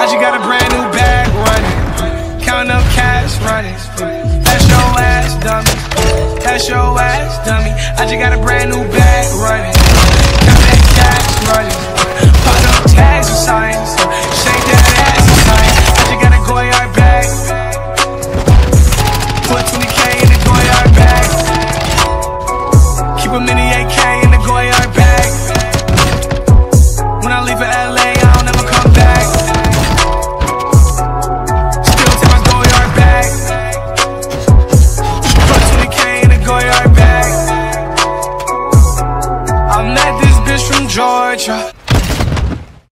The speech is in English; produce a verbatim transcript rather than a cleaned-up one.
I just got a brand new bag running. Counting up cash running. That's your ass, dummy. That's your ass, dummy. I just got a brand new bag running.